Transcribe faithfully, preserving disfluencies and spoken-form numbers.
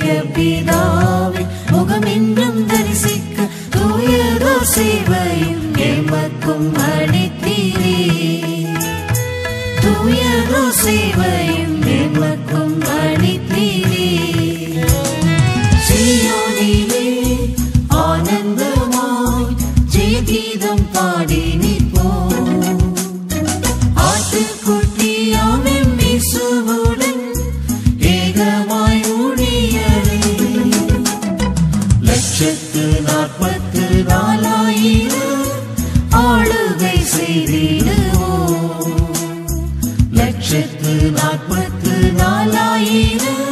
பிதாவே முகமென்றும் தரிசிக்க தூயதோ சேவையும் எமக்கும் அளித்தீரே. தூயதோ சேவையும் எமக்கும் அளித்தீரே. சீயோனிலே ஆனந்தமாய் ஜெயகீதம் பாடி நிற்போம். ஆட்டுக்குட்டியாம் இயேசுவுடன் ஏகமாய் ஊழியரே. லட்சத்து நாற்பத்து நாலாயிரம் ஆளுகை செய்திடுவோம். லட்சத்து நாற்பத்து நாலாயிரம்